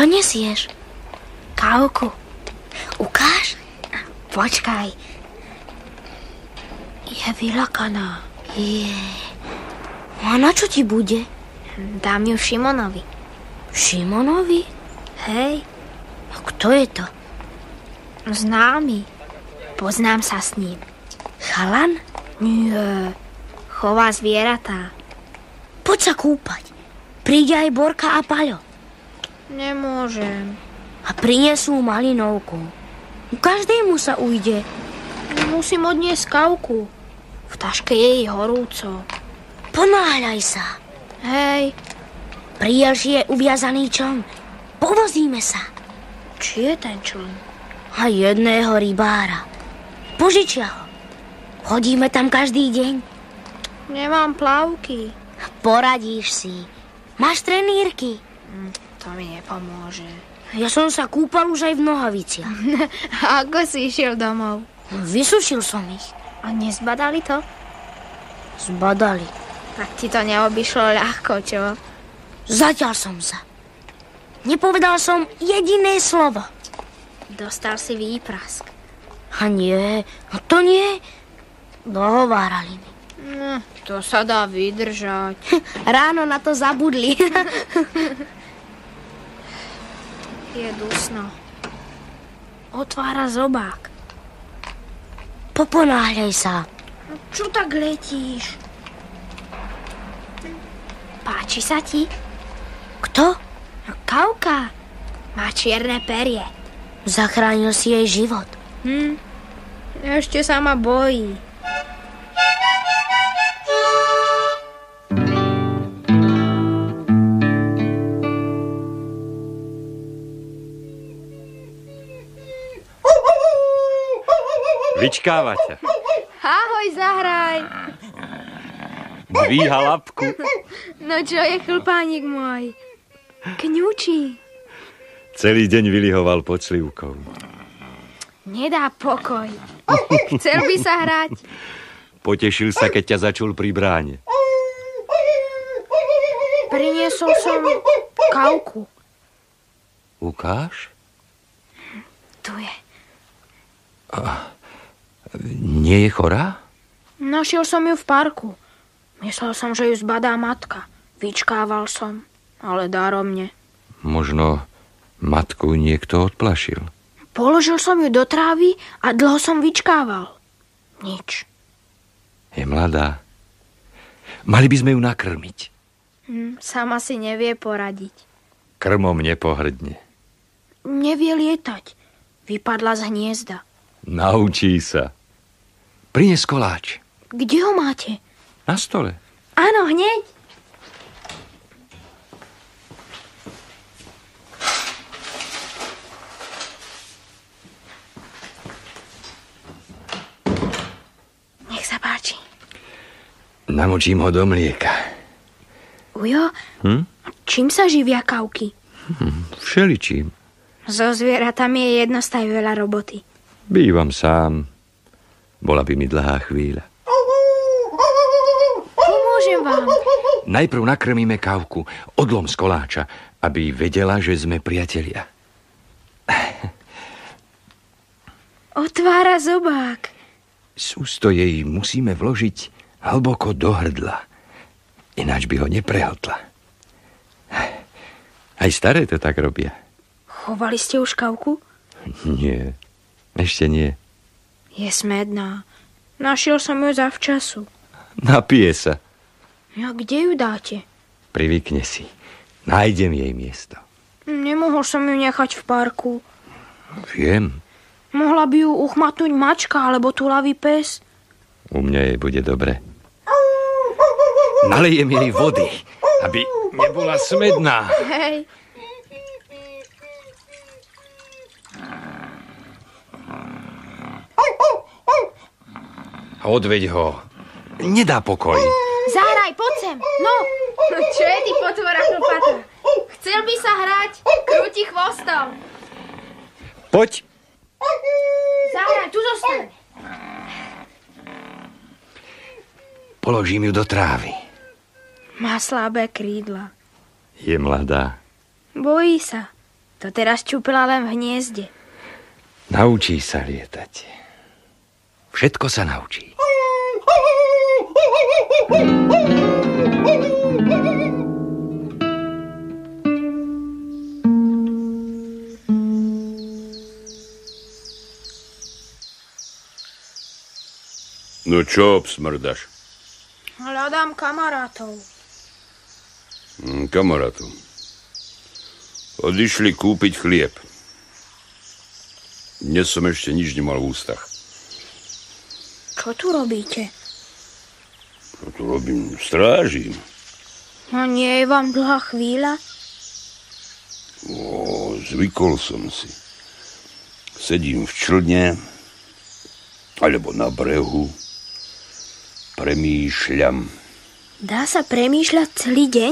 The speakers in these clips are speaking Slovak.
Čo nesieš? Kávku. Ukáž? Počkaj. Je vylakaná. A na čo ti bude? Dám ju Šimonovi. Šimonovi? Hej. A kto je to? Známy. Poznám sa s ním. Chalan? Nie. Chová zvieratá. Poď sa kúpať. Príde aj Borka a Paľo. Nemôžem. A prinesú malinovku. Každému sa ujde. Musím odniesť kávku. V taške je jej horúco. Ponáhľaj sa. Hej. Prijaž je uviazaný čln. Povozíme sa. Či je ten čln? A jedného rybára. Požičia ho. Chodíme tam každý deň. Nemám plavky. Poradíš si. Máš trenírky. To mi nepomôže. Ja som sa kúpal už aj v nohaviciach. A ako si išiel domov? Vysušil som ich. A nezbadali to? Zbadali. Tak ti to neobyšlo ľahko, čo? Zatiaľ som sa. Nepovedal som jediné slovo. Dostal si výprask. A nie, to nie. Dohovárali mi. To sa dá vydržať. Ráno na to zabudli. Je dusno. Otvára zobák. Poponáhľaj sa. Čo tak letíš? Páči sa ti? Kto? Kávka. Má čierne perie. Zachránil si jej život. Ešte sa ma bojí. Vyčkáva ťa. Ahoj, zahraj. Dvíha labku. No čo je, chlpánik môj? Kňučí. Celý deň vylihoval pod slivkou. Nedá pokoj. Chcel by sa hrať. Potešil sa, keď ťa začul pri bráne. Priniesol som kávku. Ukáž? Tu je. Nie je chorá? Našiel som ju v parku. Myslel som, že ju zbadá matka. Vyčkával som, ale daromne. Možno matku niekto odplašil. Položil som ju do trávy a dlho som vyčkával. Nič. Je mladá. Mali by sme ju nakrmiť. Sama si nevie poradiť. Krmom nepohrdne. Nevie lietať. Vypadla z hniezda. Naučí sa. Prines koláč. Kde ho máte? Na stole. Áno, hneď. Nech sa páči. Namočím ho do mlieka. Ujo, čím sa živia kávky? Všeličím. So zvieratami je jednostaj veľa roboty. Bývam sám. Bola by mi dlhá chvíľa. Pomôžem vám. Najprv nakrmíme kávku, odlom z koláča, aby vedela, že sme priatelia. Otvára zobák. Sústo jej musíme vložiť hlboko do hrdla. Ináč by ho neprehltla. Aj staré to tak robia. Chovali ste už kávku? Nie, ešte nie. Je smedná. Našiel som ju zavčasu. Napije sa. A kde ju dáte? Privykne si. Nájdem jej miesto. Nemohol som ju nechať v parku. Viem. Mohla by ju uchmatnúť mačka alebo tulavý pes. U mňa jej bude dobre. Nalejem jej vody, aby nebola smedná. Hej. Odveď ho. Nedá pokoj. Zahraj, poď sem. No. Čo je ty potvora chlpatá? Chcel by sa hrať. Krúti chvostom. Poď. Zahraj, tu zostaň. Položím ju do trávy. Má slabé krídla. Je mladá. Bojí sa. To teraz čupila len v hniezde. Naučí sa lietať. Všetko sa naučí. No čo obsmrdaš? Hľadám kamarátov. Kamarátov. Odišli kúpiť chlieb. Dnes som ešte nič nemal v ústach. Čo tu robíte? Čo tu robím? Strážim. A nie je vám dlhá chvíľa? Zvykol som si. Sedím v člne, alebo na brehu, premýšľam. Dá sa premýšľať celý deň?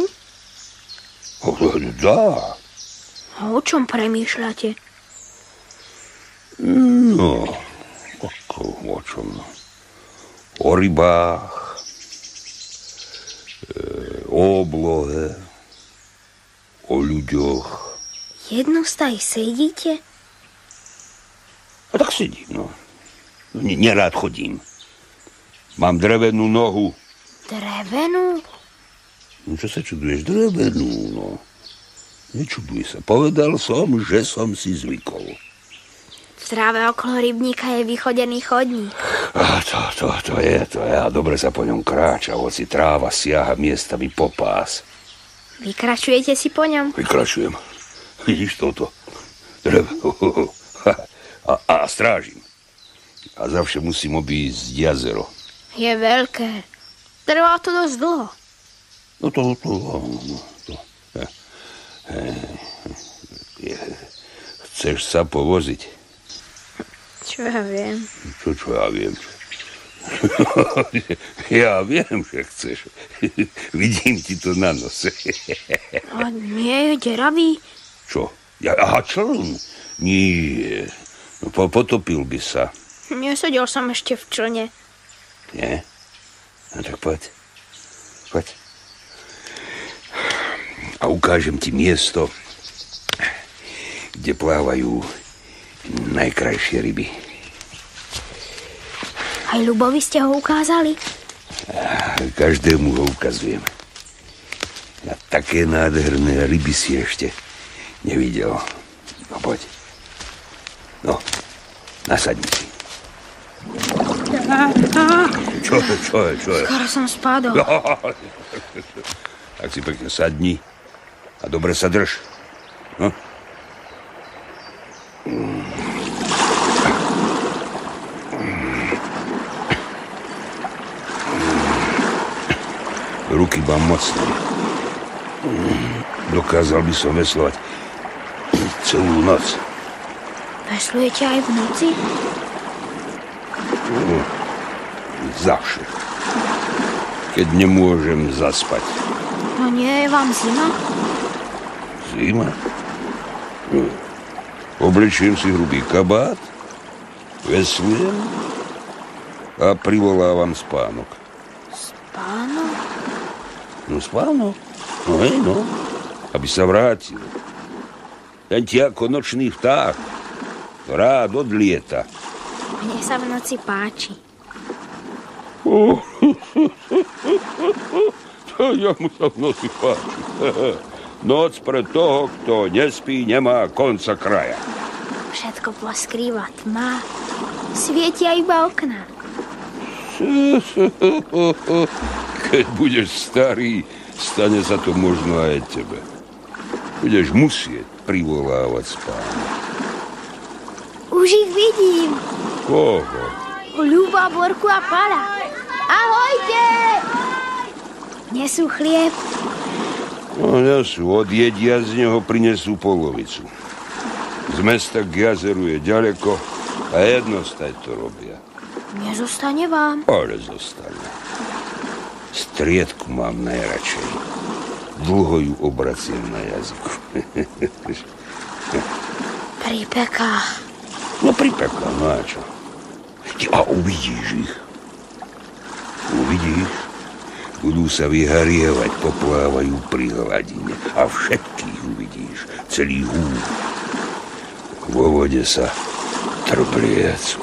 Dá. A o čom premýšľate? No, o čom? O rybách, o oblohe, o ľuďoch. Jednostaj sedíte? A tak sedím, no. Nerád chodím. Mám drevenú nohu. Drevenú? No čo sa čuduješ? Drevenú, no. Nečuduj sa. Povedal som, že som si zvykol. V tráve okolo rybníka je vychodený chodník. To je. A dobre sa po ňom kráča, hoci tráva siaha miestami po pás. Vykračujete si po ňom? Vykračujem. Vidíš toto? A strážim. A zavše musím obísť jazero. Je veľké. Trvá to dosť dlho. No to. Chceš sa povoziť? Čo ja viem? Čo ja viem? Ja viem, že chceš. Vidím ti to na nose. A nie je deravý? Čo? Aha, čln? Nie. No, potopil by sa. Nesedel som ešte v člne. Nie? No tak poď. A ukážem ti miesto, kde plávajú najkrajšie ryby. Aj Ľubovi ste ho ukázali? Každému ho ukazujem. A také nádherné ryby si ešte nevidel. No poď. No, nasadni si. Čo je? Skoro som spadol. Tak si pekne sadni a dobre sa drž. No. Ruky mám mocné. Dokázal by som veslovať celú noc. Veslujete aj v noci? Zavše. Keď nemôžem zaspať. No nie je vám zima? Zima? Oblečiem si hrubý kabát, veslujem a privolávam spánok. Spánok? No spánok? No hej, no. Aby sa vrátil. Ten ti ako nočný vták. Rád odlieta. Mne sa v noci páči. Ja mu sa v noci páči. Noc pre toho, kto nespí, nemá konca kraja. Všetko poskrýva tma. Svietia iba okná. Keď budeš starý, stane sa to možno aj tebe. Budeš musieť privolávať spánok. Už ich vidím. Koho? Ľuba, Borku a Pala. Ahojte! Nesú chlieb. No, nesú. Odjedia z neho, prinesú polovicu. Z mesta k jazeru je ďaleko a jednostaj to robia. Nezostane vám. Ale zostane. Striedku mám najradšej. Dlho ju obraciem na jazyku. Pripeká. No pripeká, no a čo? A uvidíš ich. Uvidíš? Budú sa vyharievať, poplávajú pri hladine. A všetkých uvidíš. Celý húr. vo vode sa trbliec.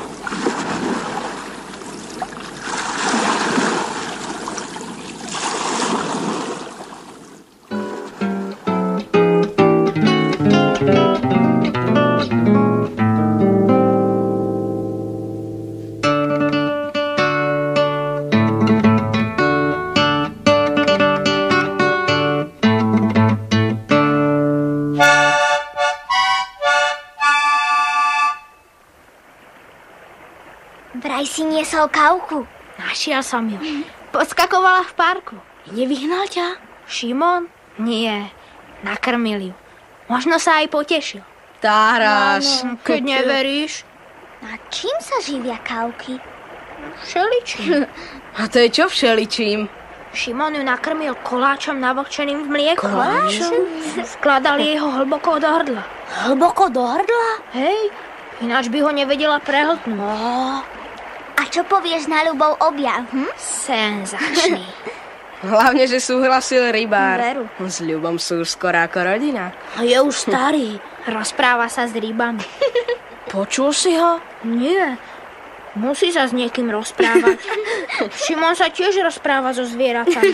Vraj si niesol kauku. Našiel som ju. Podskakovala v parku. Nevyhnal ťa? Šimon? Nie. Nakrmil ju. Možno sa aj potešil. Táraš. Keď neveríš. A čím sa živia kauky? Všeličím. A to je čo všeličím? Šimon ju nakrmil koláčom navlhčeným v mlieku. Koláčom? Skladal jej ho hlboko do hrdla. Hlboko do hrdla? Hej, ináč by ho nevedela prehltnúť. A čo povieš na Ľubov objav? Senzačný. Hlavne, že súhlasil rybár. Veru. S Ľubom sú už skoro ako rodina. A je už starý. Rozpráva sa s rybami. Počul si ho? Nie. Musí sa s niekým rozprávať. Šimon sa tiež rozpráva so zvieratami.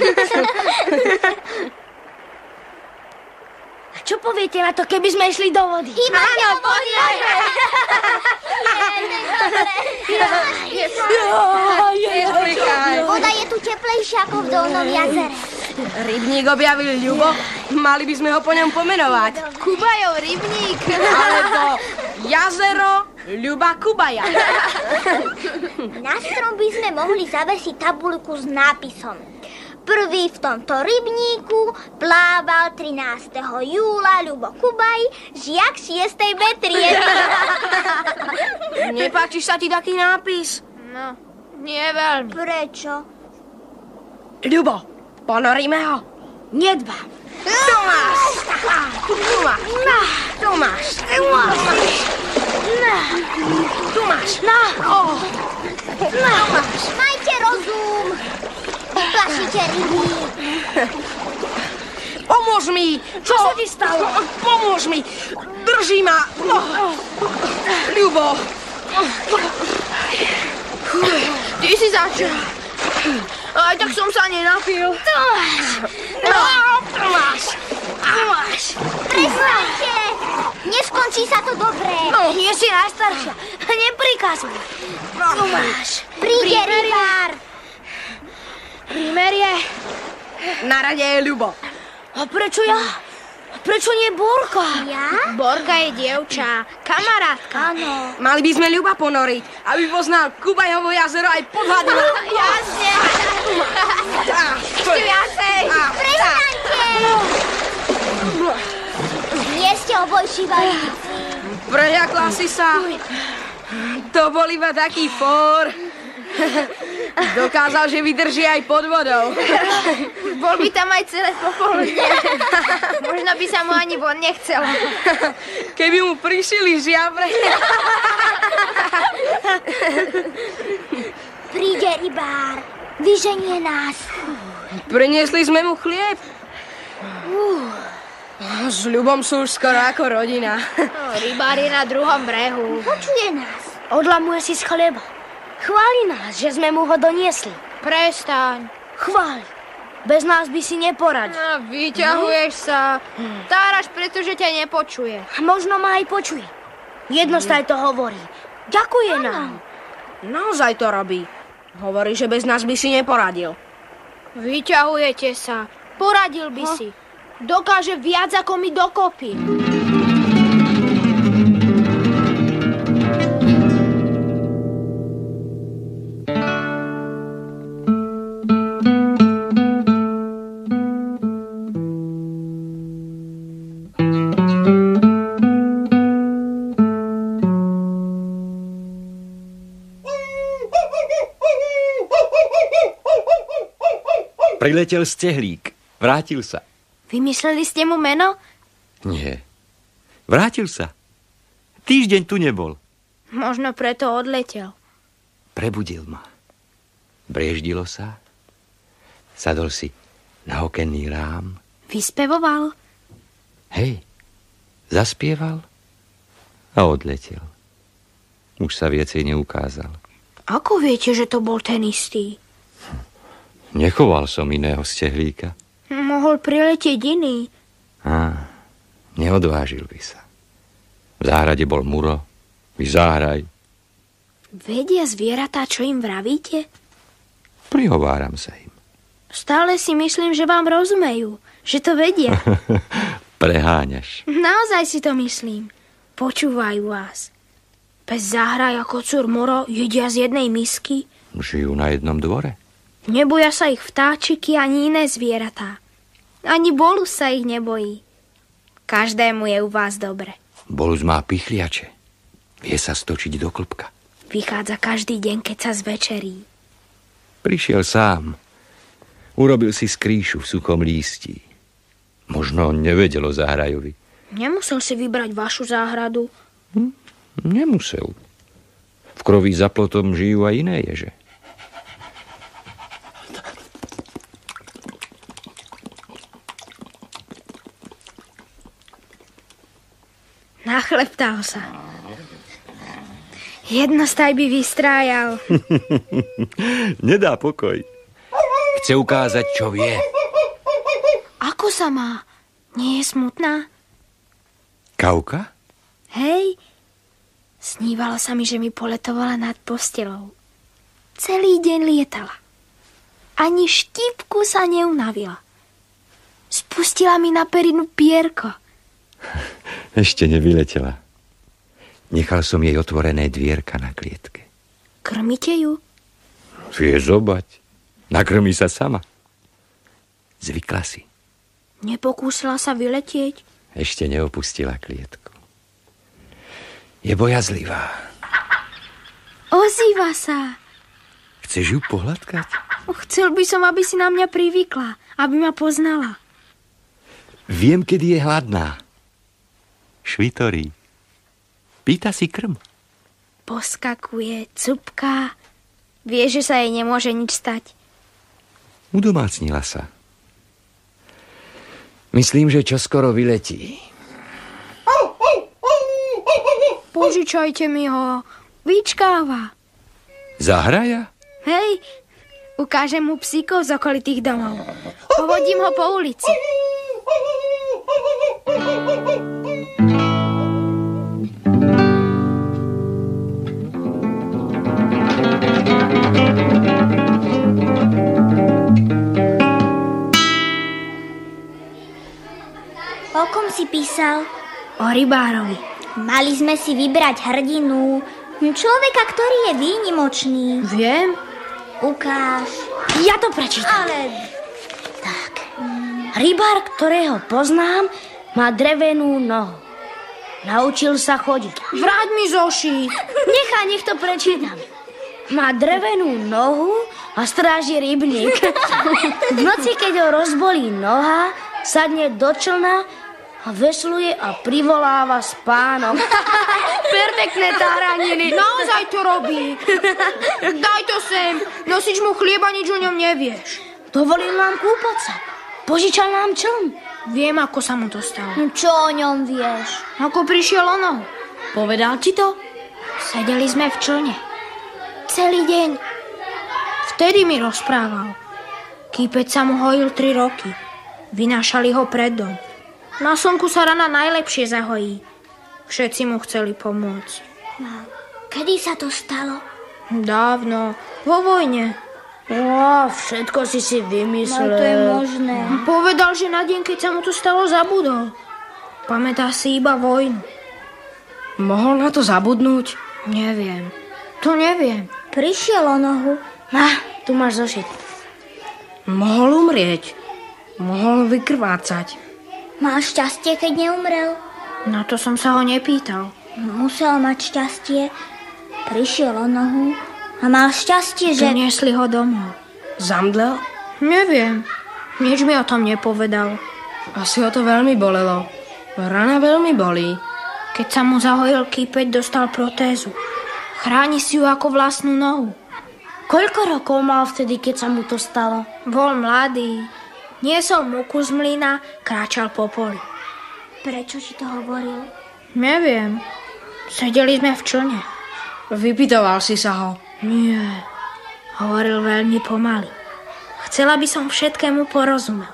A čo poviete na to, keby sme išli do vody? Áno, poďme! Voda je tu teplejšia ako v Dolnom jazere. Rybník objavil Ľubo, mali by sme ho po ňom pomenovať. Kubajov rybník. Alebo jazero Ľuba Kubaja. Na strom by sme mohli zavesiť tabuľku s nápisom: Prvý v tomto rybníku plával 13. júla Ľubo Kubaj, žiak 6. B-triedy. Nepáči sa ti taký nápis? No, nie veľmi. Prečo? Ľubo, ponoríme ho. Nedbám. Tomáš! Tomáš! Tomáš! Tomáš! Majte rozum! Plašíte ryby. Pomôž mi! Čo sa ti stalo? Pomôž mi! Drží ma! Ľubo! Ty si začal. Aj tak som sa nenapil. Tomáš! Prestaňte! Neskončí sa to dobre. Nie si najstaršia. Neprikazuj. Tomáš! Príde rybár. Prímerie. Na rade je Ľubo. A prečo ja? A prečo nie Borka? Ja? Borka je dievča, kamarátka. Áno. Mali by sme Ľuba ponoriť, aby poznal Kubajovo jazero aj pod hladinou. Jasne. Ešte viacej. Prestaňte! Nie ste obojšívali. Preľakla si sa. To bol iba taký fór. Dokázal, že vydrží aj pod vodou. Bol by tam aj celé popoludne. Možno by sa mu ani von nechcelo. Keby mu prišili žiabre. Príde rybár. Vyženie nás. Priniesli sme mu chlieb. S Ľubom sú už skoro ako rodina. Rybár je na druhom brehu. Počuje nás. Odlamuje si z chleba. Chváli nás, že sme mu ho doniesli. Prestaň. Chváli. Bez nás by si neporadil. No, vyťahuješ sa. Táraš, pretože ťa nepočuje. Možno ma aj počuje. Jednostaj to hovorí. Ďakuje nám. Naozaj to robí. Hovorí, že bez nás by si neporadil. Vyťahujete sa. Poradil by si. Dokáže viac ako my dokopy. Priletel stehlík. Vrátil sa. Vymysleli ste mu meno? Nie. Vrátil sa. Týždeň tu nebol. Možno preto odletel. Prebudil ma. Brieždilo sa. Sadol si na okenný rám. Vyspevoval? Hej, zaspieval A odletel. Už sa viacej neukázal. Ako viete, že to bol ten istý? Nechoval som iného stehlíka. Mohol priletieť iný. Neodvážil by sa. V záhrade bol Muro, vy záhraj. Vedia zvieratá, čo im vravíte? Prihováram sa im. Stále si myslím, že vám rozumejú, že to vedia. Preháňaš. Naozaj si to myslím. Počúvajú vás. Pes Záhraj a kocúr Muro jedia z jednej misky. Žijú na jednom dvore. Neboja sa ich vtáčiky ani iné zvieratá. Ani Bolus sa ich nebojí. Každému je u vás dobre. Bolus má pichliače. Vie sa stočiť do klbka. Vychádza každý deň, keď sa zvečerí. Prišiel sám. Urobil si skrýšu v suchom lístí. Možno on nevedel o Záhrajovi. Nemusel si vybrať vašu záhradu. Nemusel. V kroví za plotom žijú aj iné ježe. Nachleptal sa. Jednostaj by vystrájal. Nedá pokoj. Chce ukázať, čo vie. Ako sa má? Nie je smutná? Kauka? Hej, snívalo sa mi, že mi poletovala nad postelou. Celý deň lietala. Ani štípku sa neunavila. Spustila mi na perinu pierko. Ešte nevyletela. Nechal som jej otvorené dvierka na klietke. Krmíte ju? Vie zobať. Nakrmí sa sama. Zvykla si. Nepokúsila sa vyletieť? Ešte neopustila klietku. Je bojazlivá. Ozýva sa. Chceš ju pohľadkať? Chcel by som, aby si na mňa privykla, aby ma poznala. Viem, kedy je hladná. Švitorí. Pýta si krm. Poskakuje, cupká. Vie, že sa jej nemôže nič stať. Udomácnila sa. Myslím, že čoskoro vyletí. Požičajte mi ho. Vyčkáva. Zahraja? Hej, ukážem mu psíkov z okolitých domov. Povodím ho po ulici. O kom si písal? O rybárovi. Mali sme si vybrať hrdinu. Človeka, ktorý je výnimočný. Viem. Ukáž. Ja to prečítam. Ale... Tak. Rybár, ktorého poznám, má drevenú nohu. Naučil sa chodiť. Vráť mi zoši. Nech to prečítam. Má drevenú nohu a stráži rybník. V noci, keď ho rozbolí noha, sadne do člna a vesluje a privoláva spánok. Perfektné táraniny. Naozaj to robí. Daj to sem. Nosič mu chlieba, nič o ňom nevieš. Dovolil nám kúpať sa. Požičal nám čln. Viem, ako sa mu to stalo. Čo o ňom vieš? Ako prišiel ono. Povedal ti to? Sedeli sme v člne. Celý deň. Vtedy mi rozprával. Kýpec sa mu hojil 3 roky. Vynášali ho pred dom. Na slnku sa rana najlepšie zahojí. Všetci mu chceli pomôcť. Kedy sa to stalo? Dávno. Vo vojne. Všetko si vymyslel. No to je možné. Povedal, že na deň, keď sa mu to stalo, zabudol. Pamätá si iba vojnu. Mohol na to zabudnúť? Neviem. To neviem. Prišiel o nohu. Tu máš zošit. Mohol umrieť. Mohol vykrvácať. Mal šťastie, keď neumrel? Na to som sa ho nepýtal. Musel mať šťastie. Prišiel o nohu a mal šťastie, že... Doniesli ho domov. Zamdlel? Neviem. Nič mi o tom nepovedal. Asi ho to veľmi bolelo. Rana veľmi bolí. Keď sa mu zahojil kýpeť, dostal protézu. Chráni si ju ako vlastnú nohu. Koľko rokov mal vtedy, keď sa mu to stalo? Bol mladý. Niesol múku z mlyna, kráčal po poli. Prečo ti to hovoril? Neviem. Sedeli sme v člne. Vypytoval si sa ho. Nie, hovoril veľmi pomaly. Chcela by som všetkému porozumel.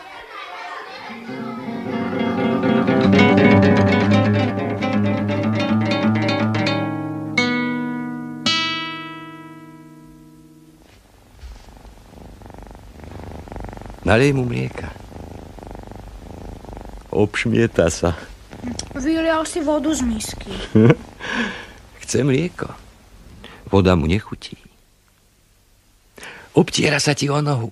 Nalej mu mlieka. Obšmieta sa. Vylial si vodu z misky. Chce mlieko. Voda mu nechutí. Obtiera sa ti o nohu.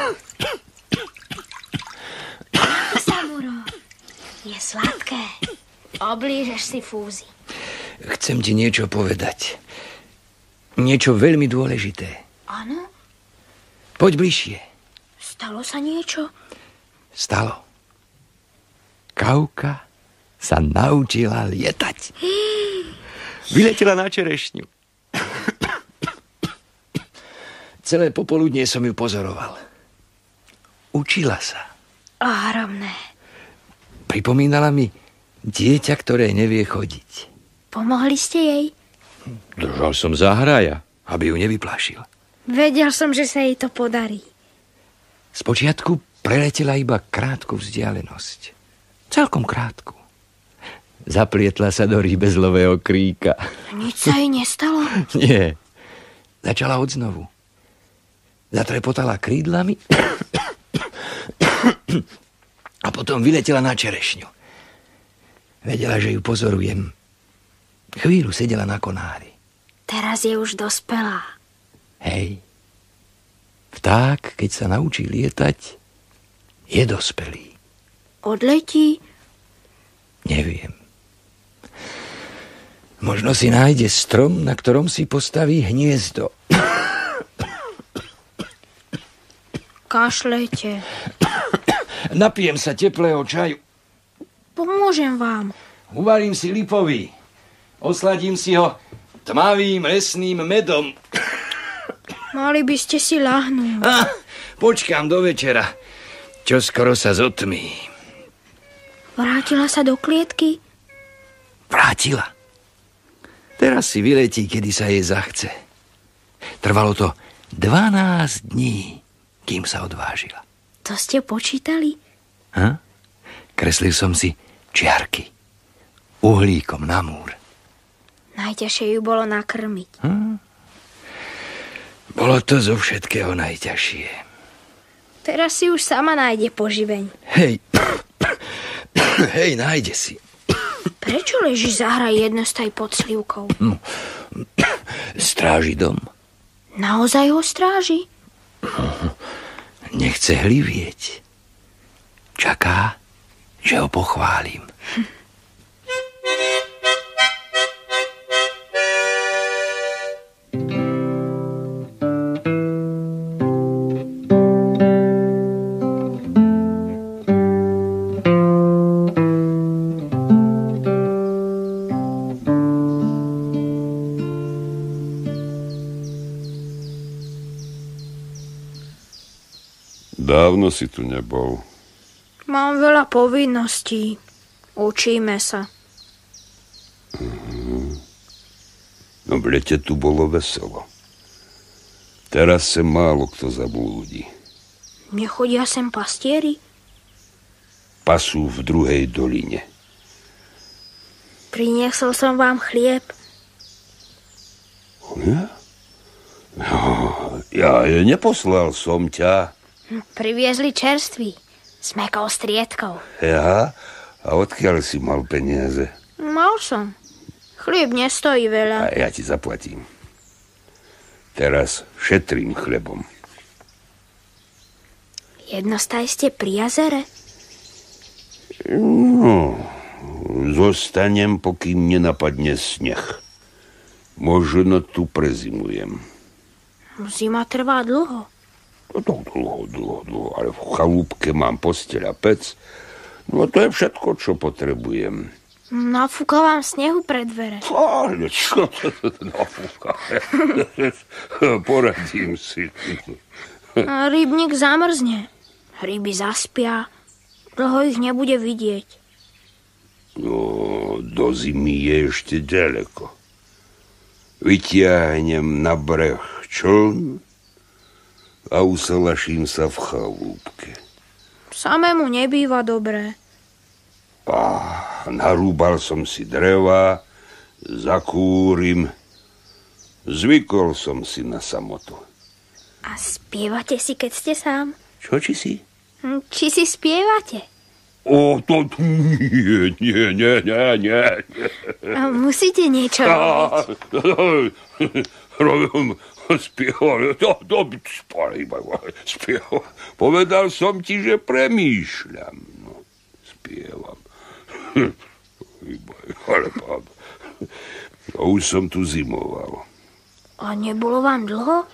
Samuro, je sladké. Oblížeš si fúzy. Chcem ti niečo povedať. Niečo veľmi dôležité. Áno? Poď bližšie. Stalo sa niečo? Stalo. Kauka sa naučila lietať. Vyletela na čerešňu. Celé popoludnie som ju pozoroval. Učila sa. Ohromné. Pripomínala mi dieťa, ktoré nevie chodiť. Pomohli ste jej? Držal som záhraja, aby ju nevyplašil. Vedel som, že sa jej to podarí. Spočiatku preletela iba krátku vzdialenosť. Celkom krátku. Zaplietla sa do rýbezlového kríka. Nič sa jej nestalo? Nie. Začala odznovu. Zatrepotala krídlami a potom vyletela na čerešňu. Vedela, že ju pozorujem. Chvíľu sedela na konári. Teraz je už dospelá. Hej. Vták, keď sa naučí lietať, je dospelý. Odletí? Neviem. Možno si nájde strom, na ktorom si postaví hniezdo. Kašlete. Napijem sa teplého čaju. Pomôžem vám. Uvarím si lipový. Osladím si ho tmavým lesným medom. Mali by ste si ľahnúť. Počkám do večera. Čo skoro sa zotmí. Vrátila sa do klietky? Vrátila. Teraz si vyletí, kedy sa jej zachce. Trvalo to 12 dní, kým sa odvážila. To ste počítali? Kreslil som si čiarky. Uhlíkom na múr. Najťažšie ju bolo nakrmiť. Bolo to zo všetkého najťažšie. Teraz si už sama nájde poživeň. Hej, nájde si. Prečo leží zahraj jednostaj pod slivkou? Stráži dom. Naozaj ho stráži? Nechce hlivieť. Čaká, že ho pochválim. Dávno si tu nebol. Mám veľa povinností. Učíme sa. No v lete tu bolo veselo. Teraz sa málo kto zablúdi. Nechodia sem pastieri? Pasú v druhej doline. Priniesol som vám chlieb. Ja neposlal som ťa. Priviezli čerstvý. S mäkkou striedkou. Ja? A odkiaľ si mal peniaze? Mal som. Chlieb nestojí veľa. A ja ti zaplatím. Teraz šetrím chlebom. Jednostaj ste pri jazere? No, zostanem, pokým nenapadne sneh. Možno tu prezimujem. Zima trvá dlho. Dlho, ale v chalúbke mám posteľ a pec. No to je všetko, čo potrebujem. Nafúka vám snehu pred dvere. Ale čo to nafúka? Poradím si. A rybník zamrzne. Ryby zaspia. Dlho ich nebude vidieť. No, do zimy je ešte ďaleko. Vytiahnem na breh čln a usalaším sa v chalúbke. Samému nebýva dobré. Narúbal som si dreva, zakúrim. Zvykol som si na samotu. A spievate si, keď ste sám? Čo, či si? Či si spievate? To nie. A musíte niečo robiť. Robím, spieval. Povedal som ti, že premýšľam. No, spievam. Ale pán, už som tu zimoval. A nebolo vám dlho?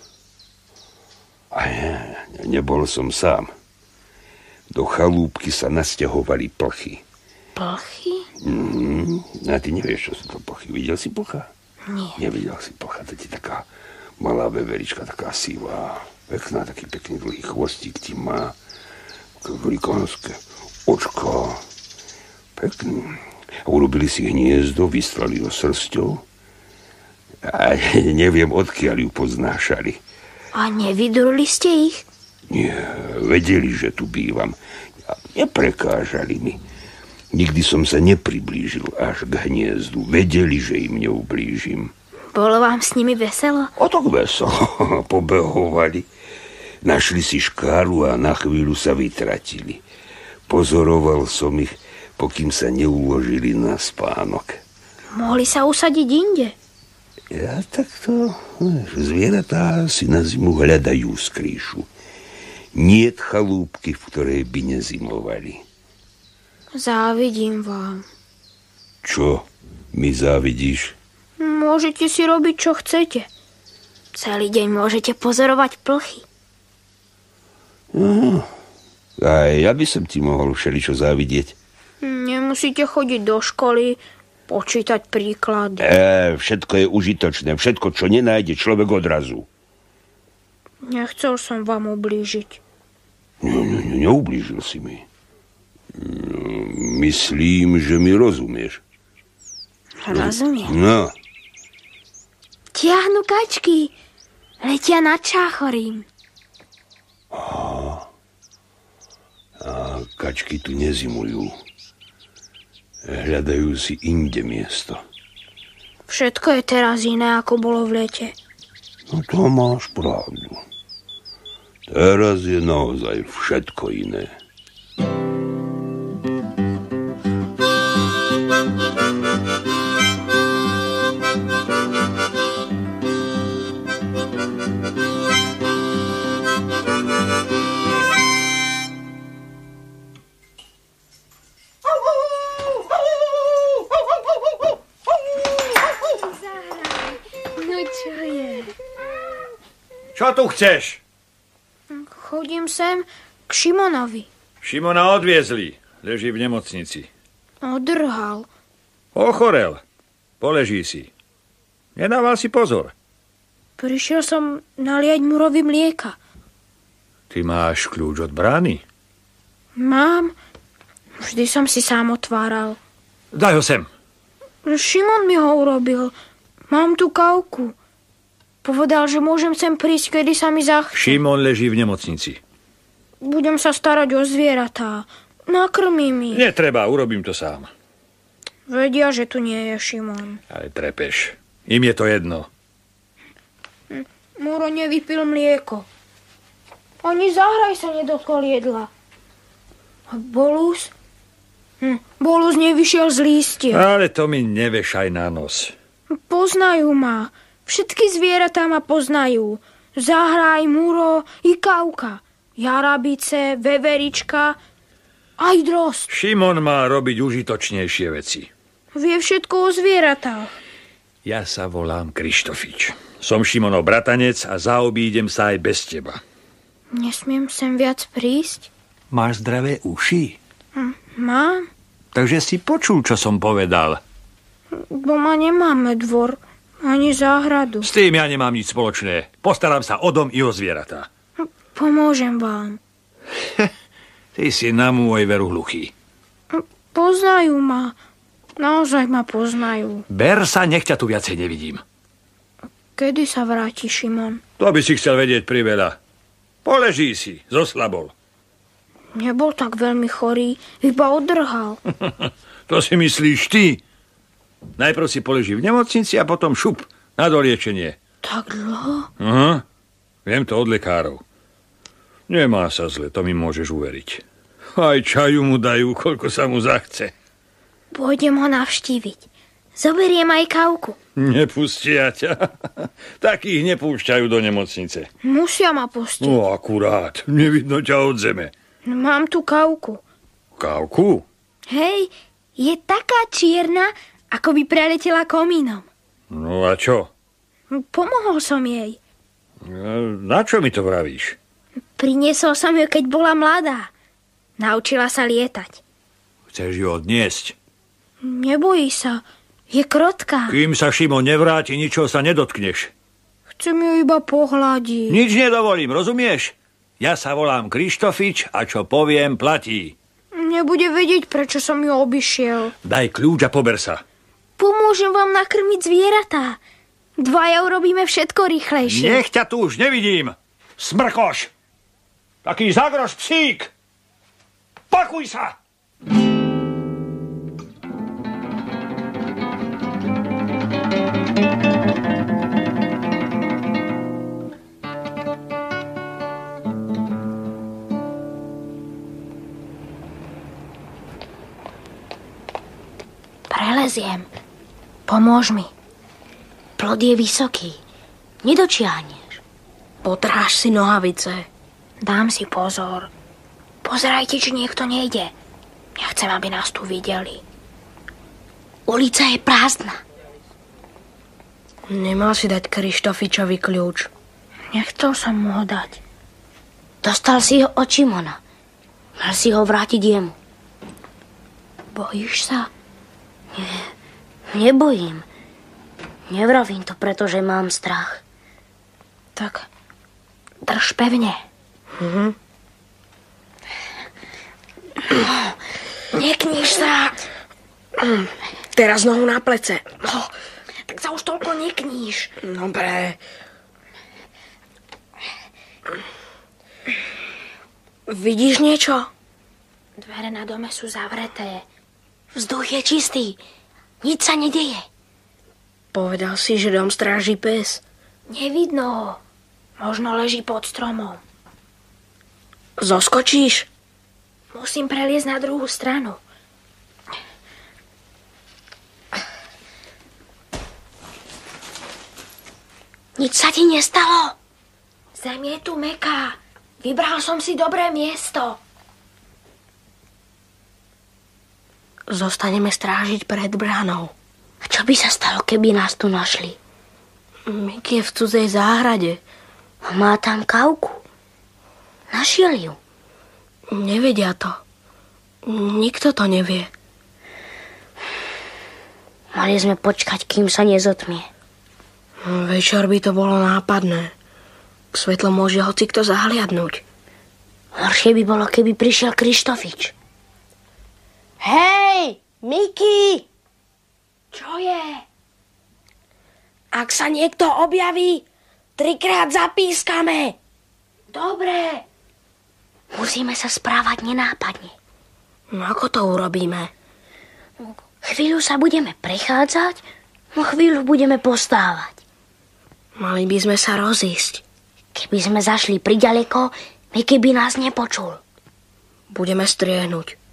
Nebol som sám. Do chalúbky sa nasťahovali plchy. Plchy? A ty nevieš, čo sú to plchy. Videl si plcha? Nie. Nevidel si plcha. To je taká malá veverička, taká sivá. Pekná, taký pekný dlhý chvostík ti má. Velikonské očko. Pekný. A urobili si hniezdo, vystrali ho srsťou. A neviem, odkiaľ ju poznášali. A nevydurili ste ich? Nie, vedeli, že tu bývam. Neprekážali mi. Nikdy som sa nepriblížil až k hniezdu. Vedeli, že im neublížim. Bolo vám s nimi veselo? O tak veselo. Pobehovali. Našli si škáru a na chvíľu sa vytratili. Pozoroval som ich, pokým sa neuložili na spánok. Mohli sa usadiť inde? Ja takto. Zvieratá si na zimu hľadajú skrýšu. Niet chalúbky, v ktorej by nezimovali. Závidím vám. Čo mi závidíš? Môžete si robiť, čo chcete. Celý deň môžete pozorovať plchy. Aj ja by som ti mohol všeličo závidieť. Nemusíte chodiť do školy, počítať príklady. Všetko je užitočné. Všetko, čo nenájde človek odrazu. Nechcel som vám ublížiť. Neublížil si mi. Myslím, že mi rozumieš. Rozumiem. No. Tiahnu kačky. Letia nad Čáchorím. A kačky tu nezimujú. Hľadajú si inde miesto. Všetko je teraz iné, ako bolo v lete. No to máš pravdu. Teraz je naozaj všetko iné. Čo tu chceš? Chodím sem k Šimonovi. Šimona odviezli. Leží v nemocnici. Odrhal. Ochorel. Poleží si. Nedával si pozor. Prišiel som naliať Murovi mlieka. Ty máš kľúč od brány? Mám. Vždy som si sám otváral. Daj ho sem. Šimon mi ho urobil. Mám tu kávku. Povedal, že môžem sem prísť, kedy sa mi zachce. Šimon leží v nemocnici. Budem sa starať o zvieratá. Nakrmím ich. Netreba, urobím to sám. Vedia, že tu nie je Šimon. Ale trepeš. Im je to jedno. Muro nevypil mlieko. Ani Zahraj sa nedotkol jedla. A Bolus? Bolus nevyšiel z lístia. Ale to mi nevešaj na nos. Poznajú ma. Všetky zvieratá ma poznajú. Zahraj, Muro i Kávka. Jarabice, veverička, aj drozd. Šimon má robiť užitočnejšie veci. Vie všetko o zvieratách. Ja sa volám Krištofič. Som Šimonov bratanec a zaobídem sa aj bez teba. Nesmiem sem viac prísť? Máš zdravé uši? Mám. Takže si počul, čo som povedal. Doma nemáme dvor, ani záhradu. S tým ja nemám nič spoločné. Postarám sa o dom i o zvieratá. Pomôžem vám. Ty si na môj veru hluchý. Poznajú ma. Naozaj ma poznajú. Ber sa, nech ťa tu viacej nevidím. Kedy sa vráti Šimon? To by si chcel vedieť priveľa. Poleží si, zoslabol. Nebol tak veľmi chorý, iba odrhal. To si myslíš ty? Najprv si poleží v nemocnici a potom šup na doliečenie. Tak dlho? Aha, viem to od lekárov. Nemá sa zle, to mi môžeš uveriť. Aj čaju mu dajú, koľko sa mu zachce. Pôjdem ho navštíviť. Zoberiem aj kávku. Nepustia ťa. Takých nepúšťajú do nemocnice. Musia ma pustiť. No akurát, nevidno ťa od zeme. Mám tu kávku. Kávku? Hej, je taká čierna, ako by preletela komínom. No a čo? Pomohol som jej. Na čo mi to vravíš? Priniesol som ju, keď bola mladá. Naučila sa lietať. Chceš ju odniesť? Nebojí sa. Je krotká. Kým sa Šimon nevráti, ničoho sa nedotkneš. Chcem ju iba pohľadiť. Nič nedovolím, rozumieš? Ja sa volám Krištofič a čo poviem, platí. Nebude vedieť, prečo som ju obišiel. Daj kľúč a pober sa. Pomôžem vám nakrmiť zvieratá. Dvaja urobíme všetko rýchlejšie. Nech ťa tu už nevidím. Smrkoš. Taký zagrož psík. Pakuj sa. Preleziem. Pomôž mi. Plod je vysoký. Nedočiahneš. Potráš si nohavice. Dám si pozor. Pozerajte, či niekto nejde. Nechcem, aby nás tu videli. Ulica je prázdna. Nemal si dať Krištofičovi kľúč. Nechcel som mu ho dať. Dostal si ho od Šimona. Mal si ho vrátiť jemu. Bojíš sa? Nie, nebojím. Nevravím to, pretože mám strach. Tak drž pevne. Nekníš sa. Teraz nohu na plece. Tak sa už toľko nekníš. Dobre. Vidíš niečo? Dvere na dome sú zavreté. Vzduch je čistý. Nič sa nedeje. Povedal si, že dom stráži pes. Nevidno ho. Možno leží pod stromom. Zoskočíš? Musím preliezť na druhú stranu. Nič sa ti nestalo? Zem je tu mäkká. Vybral som si dobré miesto. Zostaneme strážiť pred bránou. A čo by sa stalo, keby nás tu našli? Mick je v cudzej záhrade. A má tam kávku. Našiel ju. Nevedia to. Nikto to nevie. Mali sme počkať, kým sa nezotmie. Večer by to bolo nápadné. K svetlu môže hocikto zahliadnúť. Horšie by bolo, keby prišiel Krištofič. Hej, Miky! Čo je? Ak sa niekto objaví, 3-krát zapískame. Dobre. Musíme sa správať nenápadne. No ako to urobíme? Chvíľu sa budeme prechádzať, no chvíľu budeme postávať. Mali by sme sa rozísť. Keby sme zašli priďaleko, Miky by nás nepočul. Budeme striehnúť.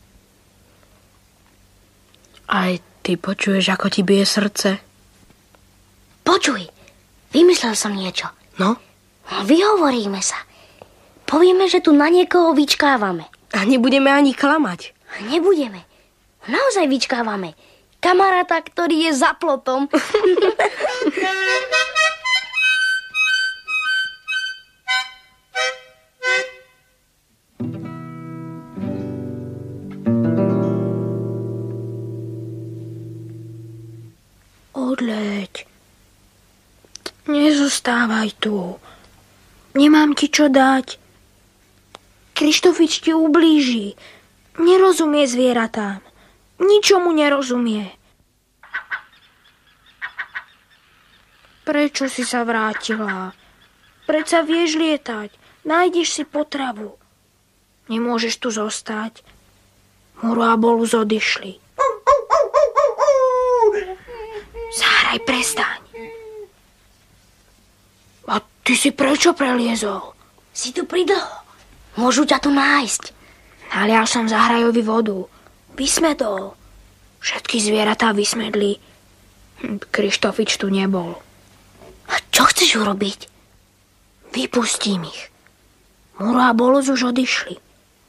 Aj ty počuješ, ako ti bije srdce? Počuj, vymyslel som niečo. No? Vyhovoríme sa. Povieme, že tu na niekoho vyčkávame. A nebudeme ani klamať. Nebudeme. Naozaj vyčkávame. Kamaráta, ktorý je za plotom. Odleď. Nezostávaj tu. Nemám ti čo dať. Krištofič ti ublíži. Nerozumie zvieratám. Ničomu nerozumie. Prečo si sa vrátila? Predsa vieš lietať. Nájdeš si potravu. Nemôžeš tu zostať. Muru a Bolus odišli. Zahraj, prestaň. A ty si prečo preliezol? Si tu pridlho. Môžu ťa tu nájsť. Nalial som Zahrajovi vodu. Vysmedol. Všetky zvieratá vysmedli. Krištofič tu nebol. A čo chceš urobiť? Vypustím ich. Muru a Bolus už odišli.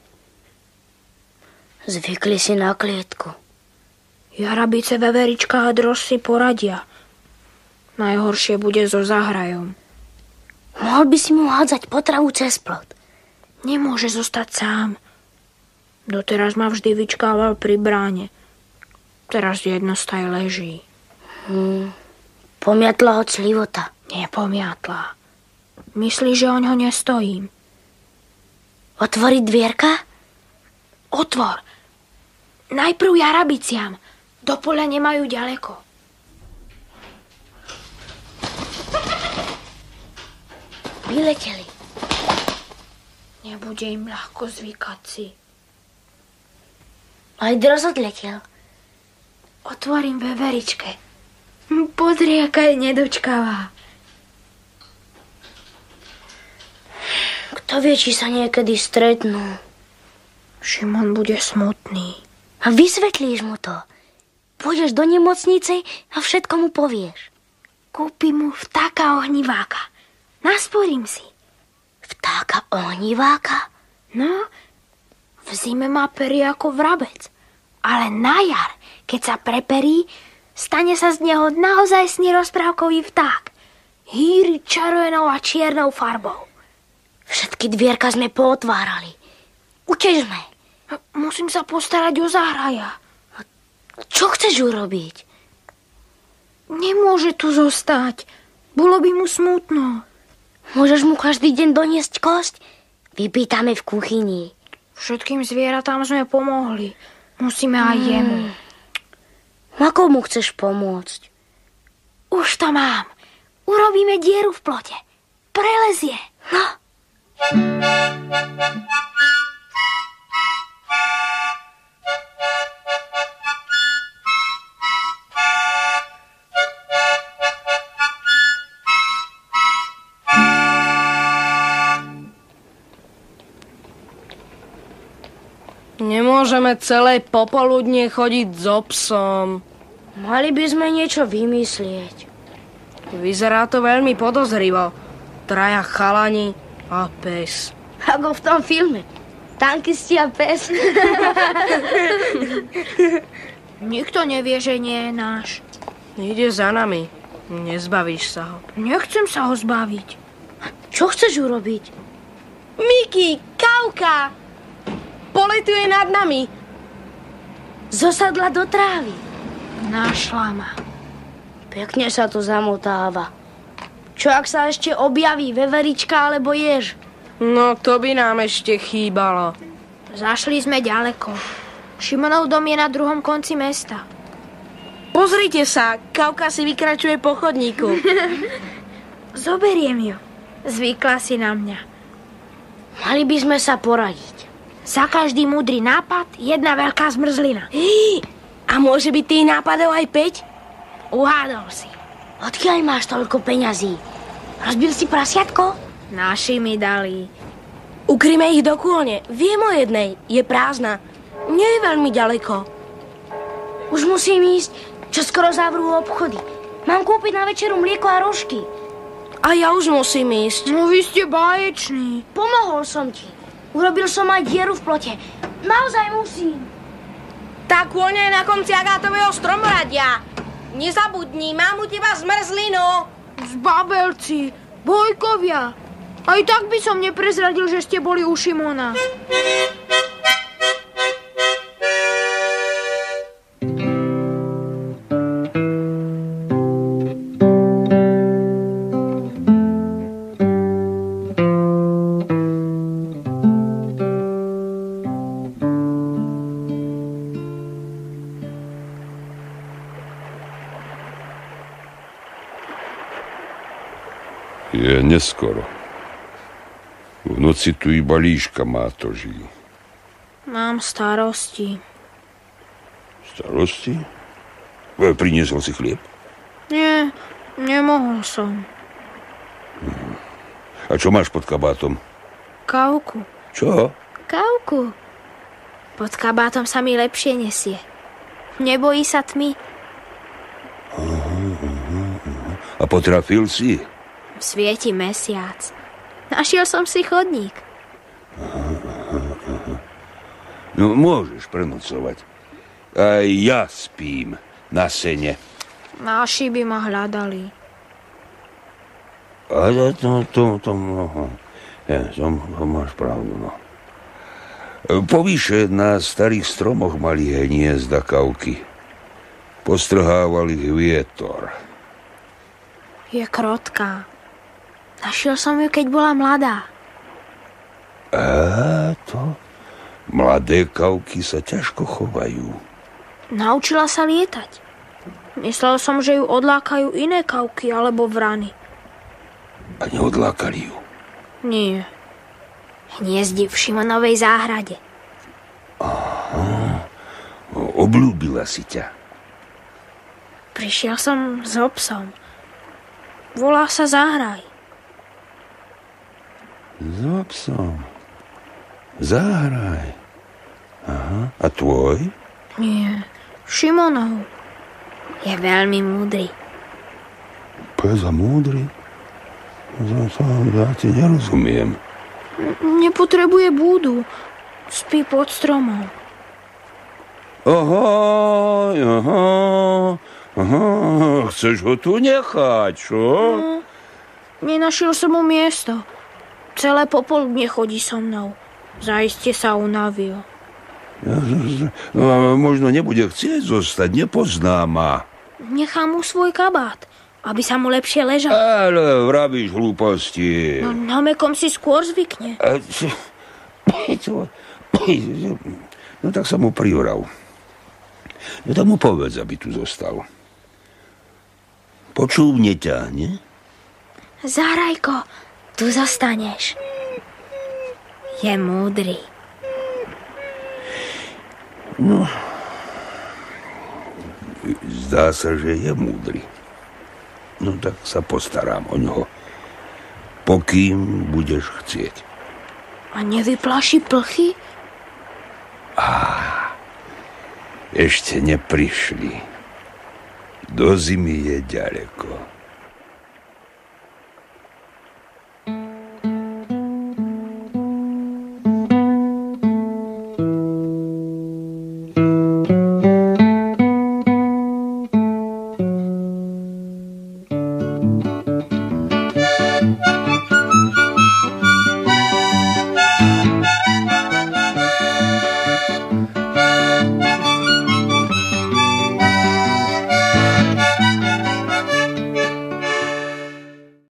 Zvykli si na klietku. Jarabice, veverička a drož si poradia. Najhoršie bude so Zahrajom. Mohol by si mu hádzať potravu cez plot. Nemôže zostať sám. Doteraz ma vždy vyčkával pri bráne. Teraz jednostaj leží. Pomiatla ho clivota. Nepomiatla. Myslí, že oňho nestojím. Otvoriť dvierka? Otvor. Najprv jarabiciam. Do poľa nemajú ďaleko. Vyleteli. Nebude im ľahko zvykať si. Aj droz odletel. Otvorím veveričke. Pozri, aká je nedočkavá. Kto vie, či sa niekedy stretnú. Šimon bude smutný. A vysvetlíš mu to. Pôjdeš do nemocnice a všetko mu povieš. Kúpim mu vtáka ohniváka. Nasporím si. Vtáka ohniváka? No, v zime má pery ako vrabec. Ale na jar, keď sa preperí, stane sa z neho naozajstný rozprávkový vták. Hýri červenou a čiernou farbou. Všetky dvierka sme pootvárali. Utežme. Musím sa postarať o Zahraja. Čo chceš urobiť? Nemôže tu zostať. Bolo by mu smutno. Môžeš mu každý deň doniesť kosť? Vypýtame v kuchyni. Všetkým zvieratám sme pomohli. Musíme aj jemu. Ako mu chceš pomôcť? Už to mám. Urobíme dieru v plote. Prelezie. No. Nemôžeme celé popoludne chodiť so psom. Mali by sme niečo vymyslieť. Vyzerá to veľmi podozrivo. Traja chalani a pes. Ako v tom filme. Tankisti a pes. Nikto nevie, že nie je náš. Ide za nami. Nezbavíš sa ho. Nechcem sa ho zbaviť. Čo chceš urobiť? Miki, Kauka! Poletuje nad nami. Zosadla do trávy. Našla ma. Pekne sa to zamotáva. Čo ak sa ešte objaví veverička alebo jež? No, to by nám ešte chýbalo. Zašli sme ďaleko. Šimonov dom je na druhom konci mesta. Pozrite sa, Kauka si vykračuje po chodníku. Zoberiem ju. Zvykla si na mňa. Mali by sme sa poradiť. Za každý múdry nápad jedna veľká zmrzlina. A môže byť tých nápadov aj 5? Uhádol si. Odkiaľ máš toľko peňazí? Rozbil si prasiatko? Naši mi dali. Ukryme ich do kôlne. Viem o jednej. Je prázdna. Nie je veľmi ďaleko. Už musím ísť. Čo skoro zavrú obchody. Mám kúpiť na večeru mlieko a rožky. A ja už musím ísť. No vy ste báječní. Pomohol som ti. Urobil som aj dieru v plote. Naozaj musím. Tá kôňa je na konci agátového stromoradia. Nezabudni, mám u teba zmrzlinu. Zbabelci, bojkovia. Aj tak by som neprezradil, že ste boli u Šimona. neskoro. V noci tu iba líška mátoží. Mám starosti. Starosti? Priniesol si chlieb? Nie, nemohol som. A čo máš pod kabátom? Kávku. Čo? Kávku. Pod kabátom sa mi lepšie nesie. Nebojí sa tmy. A potrafil si? Svieti mesiac. Našiel som si chodník. No, môžeš prenocovať. Aj ja spím na sene. Naši by ma hľadali. A to máš pravdu, no. Povýše na starých stromoch mali hniezda kavky. Postrhával ich vietor. Je krotká. Našiel som ju, keď bola mladá. To? Mladé kavky sa ťažko chovajú. Naučila sa lietať. Myslel som, že ju odlákajú iné kavky alebo vrany. A neodlákali ju? Nie. Hniezdi v Šimonovej záhrade. Obľúbila si ťa. Prišiel som s obsom. Volá sa Záhraj. S obsom. Záhraj. Aha. A tvoj? Nie. Šimonov. Je veľmi múdry. Pes a múdry? Ja ti nerozumiem. Nepotrebuje búdu. Spí pod stromom. Aha. Chceš ho tu nechať, čo? Nenašiel som mu miesto. Celé popoludne chodí so mnou. Zaiste sa unavil. Možno nebude chcieť zostať, nepozná ma. Nechám mu svoj kabát, aby sa mu lepšie ležal. Ale vravíš hlúposti. No, na mäkom si skôr zvykne. No tak sa mu privral. No tak mu povedz, aby tu zostal. Počúvne ťa, nie? Zahrajko, tu zostaneš. Je múdry. No, zdá sa, že je múdry. No tak sa postarám o ňoho, pokým budeš chcieť. A nevyplaší plchy? Ešte neprišli. Do zimy je ďaleko.